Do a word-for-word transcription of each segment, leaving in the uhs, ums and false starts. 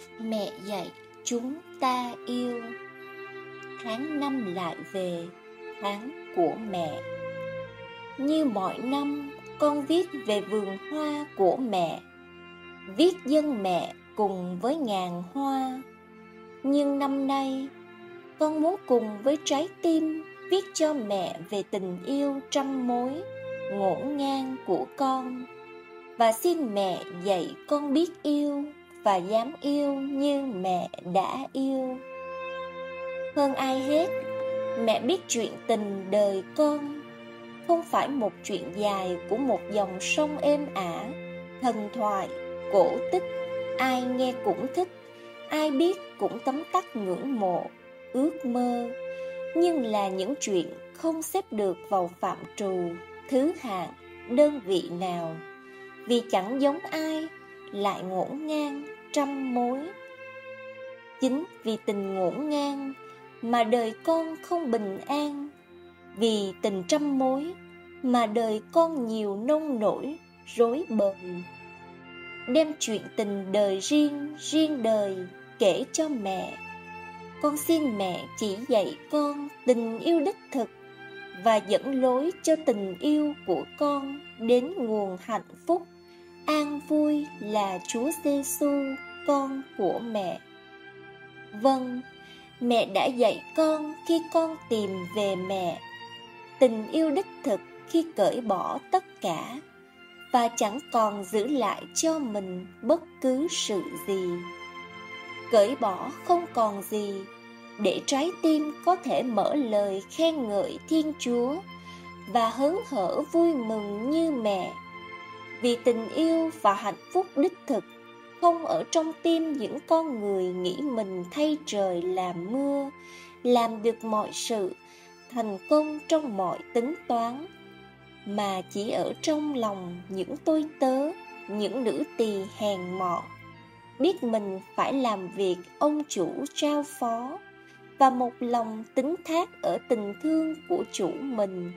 Mẹ dạy chúng ta yêu. Tháng năm lại về, tháng của mẹ. Như mọi năm, con viết về vườn hoa của mẹ, viết dân mẹ cùng với ngàn hoa. Nhưng năm nay, con muốn cùng với trái tim viết cho mẹ về tình yêu trăm mối, ngổn ngang của con. Và xin mẹ dạy con biết yêu và dám yêu như mẹ đã yêu. Hơn ai hết, mẹ biết chuyện tình đời con không phải một chuyện dài của một dòng sông êm ả, thần thoại, cổ tích, ai nghe cũng thích, ai biết cũng tấm tắc ngưỡng mộ, ước mơ. Nhưng là những chuyện không xếp được vào phạm trù, thứ hạng, đơn vị nào. Vì chẳng giống ai, lại ngổn ngang trăm mối. Chính vì tình ngổn ngang mà đời con không bình an. Vì tình trăm mối mà đời con nhiều nông nổi, rối bời. Đem chuyện tình đời riêng, riêng đời kể cho mẹ. Con xin mẹ chỉ dạy con tình yêu đích thực và dẫn lối cho tình yêu của con đến nguồn hạnh phúc, an vui là Chúa Giêsu, con của mẹ. Vâng, mẹ đã dạy con khi con tìm về mẹ. Tình yêu đích thực khi cởi bỏ tất cả và chẳng còn giữ lại cho mình bất cứ sự gì. Cởi bỏ không còn gì để trái tim có thể mở lời khen ngợi Thiên Chúa và hớn hở vui mừng như mẹ. Vì tình yêu và hạnh phúc đích thực không ở trong tim những con người nghĩ mình thay trời làm mưa, làm được mọi sự, thành công trong mọi tính toán, mà chỉ ở trong lòng những tôi tớ, những nữ tỳ hèn mọn, biết mình phải làm việc ông chủ trao phó, và một lòng tín thác ở tình thương của chủ mình.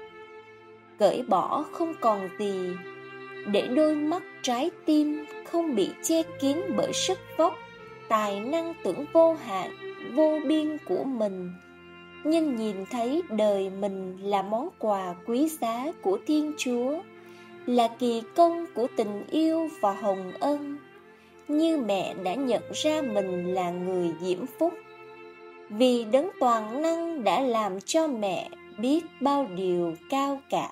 Cởi bỏ không còn gì để đôi mắt trái tim không bị che kín bởi sức vóc, tài năng tưởng vô hạn, vô biên của mình, nhưng nhìn thấy đời mình là món quà quý giá của Thiên Chúa, là kỳ công của tình yêu và hồng ân, như mẹ đã nhận ra mình là người diễm phúc. Vì đấng toàn năng đã làm cho mẹ biết bao điều cao cả.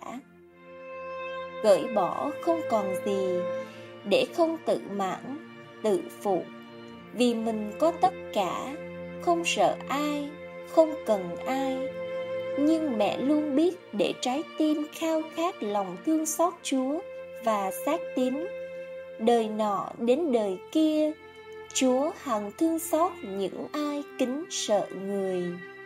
Cởi bỏ không còn gì để không tự mãn, tự phụ, vì mình có tất cả, không sợ ai, không cần ai. Nhưng mẹ luôn biết để trái tim khao khát lòng thương xót Chúa và xác tín. Đời nọ đến đời kia, Chúa hằng thương xót những ai kính sợ người.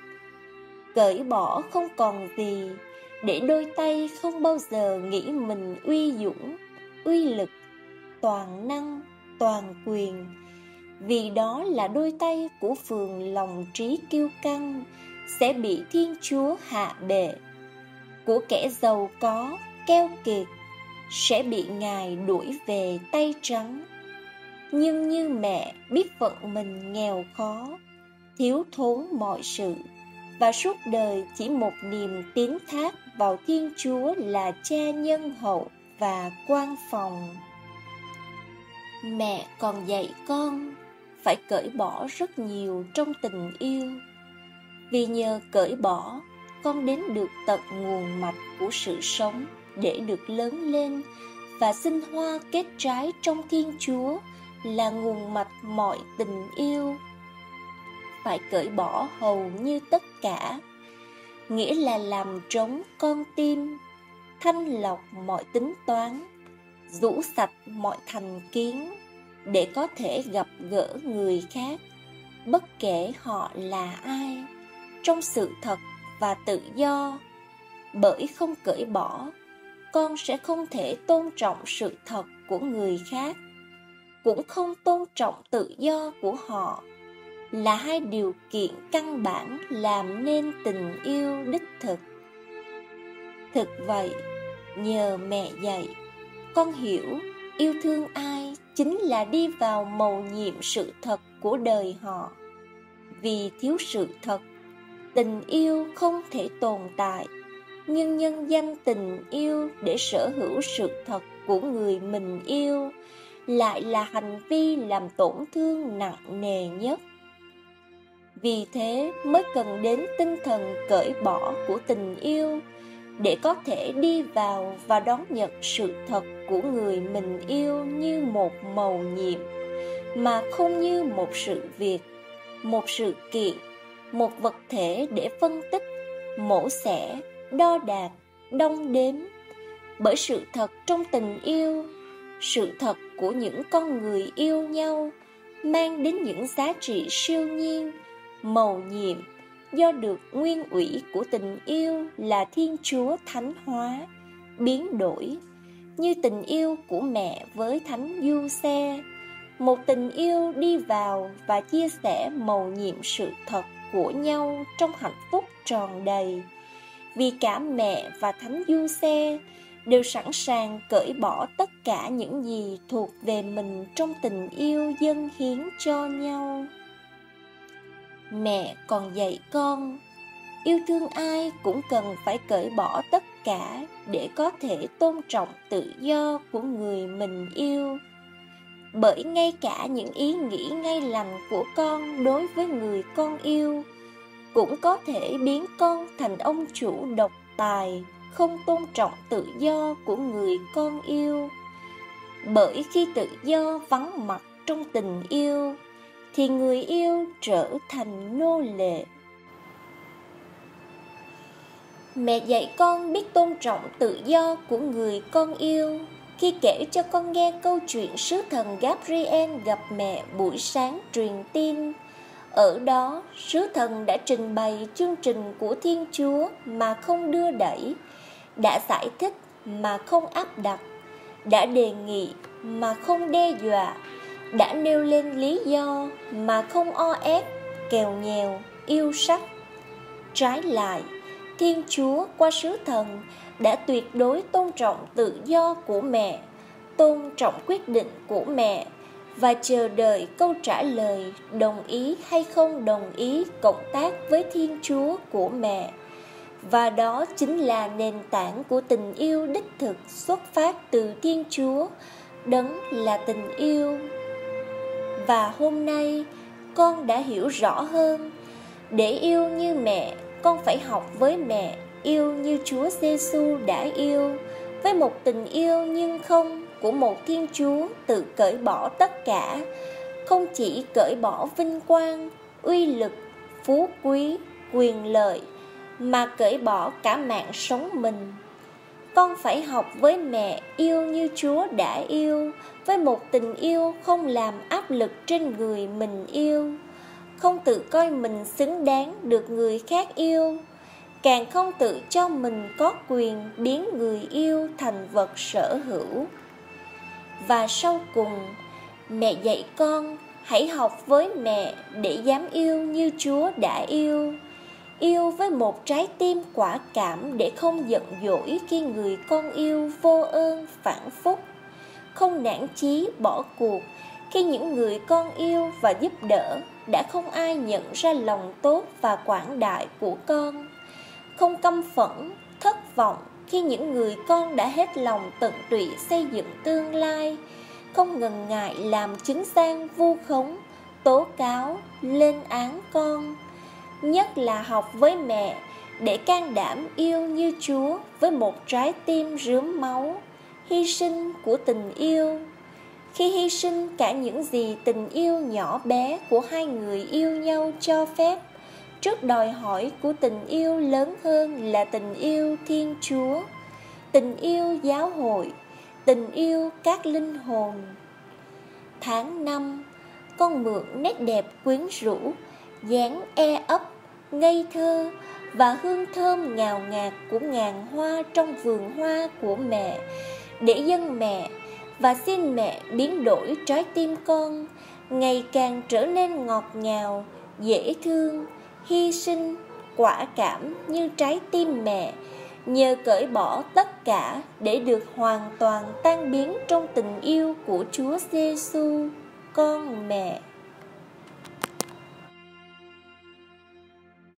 Cởi bỏ không còn gì để đôi tay không bao giờ nghĩ mình uy dũng, uy lực, toàn năng, toàn quyền. Vì đó là đôi tay của phường lòng trí kiêu căng, sẽ bị Thiên Chúa hạ bệ. Của kẻ giàu có, keo kiệt, sẽ bị Ngài đuổi về tay trắng. Nhưng như mẹ biết phận mình nghèo khó, thiếu thốn mọi sự, và suốt đời chỉ một niềm tín thác vào Thiên Chúa là Cha nhân hậu và quan phòng. Mẹ còn dạy con phải cởi bỏ rất nhiều trong tình yêu. Vì nhờ cởi bỏ, con đến được tận nguồn mạch của sự sống để được lớn lên và sinh hoa kết trái trong Thiên Chúa là nguồn mạch mọi tình yêu. Phải cởi bỏ hầu như tất cả, nghĩa là làm trống con tim, thanh lọc mọi tính toán, rũ sạch mọi thành kiến, để có thể gặp gỡ người khác, bất kể họ là ai, trong sự thật và tự do. Bởi không cởi bỏ, con sẽ không thể tôn trọng sự thật của người khác, cũng không tôn trọng tự do của họ, là hai điều kiện căn bản làm nên tình yêu đích thực. Thực vậy, nhờ mẹ dạy, con hiểu yêu thương ai chính là đi vào mầu nhiệm sự thật của đời họ. Vì thiếu sự thật, tình yêu không thể tồn tại, nhưng nhân danh tình yêu để sở hữu sự thật của người mình yêu lại là hành vi làm tổn thương nặng nề nhất. Vì thế mới cần đến tinh thần cởi bỏ của tình yêu để có thể đi vào và đón nhận sự thật của người mình yêu như một mầu nhiệm, mà không như một sự việc, một sự kiện, một vật thể để phân tích, mổ xẻ, đo đạc, đong đếm. Bởi sự thật trong tình yêu, sự thật của những con người yêu nhau mang đến những giá trị siêu nhiên, mầu nhiệm, do được nguyên ủy của tình yêu là Thiên Chúa thánh hóa, biến đổi, như tình yêu của mẹ với Thánh Giuse, một tình yêu đi vào và chia sẻ mầu nhiệm sự thật của nhau trong hạnh phúc tròn đầy. Vì cả mẹ và Thánh Giuse đều sẵn sàng cởi bỏ tất cả những gì thuộc về mình trong tình yêu dâng hiến cho nhau. Mẹ còn dạy con, yêu thương ai cũng cần phải cởi bỏ tất cả để có thể tôn trọng tự do của người mình yêu. Bởi ngay cả những ý nghĩ ngay lành của con đối với người con yêu cũng có thể biến con thành ông chủ độc tài, không tôn trọng tự do của người con yêu. Bởi khi tự do vắng mặt trong tình yêu, thì người yêu trở thành nô lệ. Mẹ dạy con biết tôn trọng tự do của người con yêu khi kể cho con nghe câu chuyện sứ thần Gabriel gặp mẹ buổi sáng truyền tin. Ở đó, sứ thần đã trình bày chương trình của Thiên Chúa mà không đưa đẩy, đã giải thích mà không áp đặt, đã đề nghị mà không đe dọa, đã nêu lên lý do mà không o ép, kèo nhèo, yêu sách. Trái lại, Thiên Chúa qua sứ thần đã tuyệt đối tôn trọng tự do của mẹ, tôn trọng quyết định của mẹ và chờ đợi câu trả lời đồng ý hay không đồng ý cộng tác với Thiên Chúa của mẹ. Và đó chính là nền tảng của tình yêu đích thực xuất phát từ Thiên Chúa, đấng là tình yêu. Và hôm nay, con đã hiểu rõ hơn, để yêu như mẹ, con phải học với mẹ yêu như Chúa Giêsu đã yêu, với một tình yêu nhưng không của một Thiên Chúa tự cởi bỏ tất cả, không chỉ cởi bỏ vinh quang, uy lực, phú quý, quyền lợi, mà cởi bỏ cả mạng sống mình. Con phải học với mẹ yêu như Chúa đã yêu, với một tình yêu không làm áp lực trên người mình yêu, không tự coi mình xứng đáng được người khác yêu, càng không tự cho mình có quyền biến người yêu thành vật sở hữu. Và sau cùng, mẹ dạy con hãy học với mẹ để dám yêu như Chúa đã yêu, yêu với một trái tim quả cảm để không giận dỗi khi người con yêu vô ơn phản phúc, không nản chí bỏ cuộc khi những người con yêu và giúp đỡ đã không ai nhận ra lòng tốt và quảng đại của con, không căm phẫn, thất vọng khi những người con đã hết lòng tận tụy xây dựng tương lai, không ngần ngại làm chứng gian vu khống, tố cáo, lên án con. Nhất là học với mẹ để can đảm yêu như Chúa với một trái tim rướm máu, hy sinh của tình yêu. Khi hy sinh cả những gì tình yêu nhỏ bé của hai người yêu nhau cho phép, trước đòi hỏi của tình yêu lớn hơn là tình yêu Thiên Chúa, tình yêu giáo hội, tình yêu các linh hồn. Tháng năm, con mượn nét đẹp quyến rũ, dáng e ấp, ngây thơ và hương thơm ngào ngạt của ngàn hoa trong vườn hoa của mẹ để dâng mẹ, và xin mẹ biến đổi trái tim con ngày càng trở nên ngọt ngào, dễ thương, hy sinh, quả cảm như trái tim mẹ, nhờ cởi bỏ tất cả để được hoàn toàn tan biến trong tình yêu của Chúa Giêsu, con mẹ.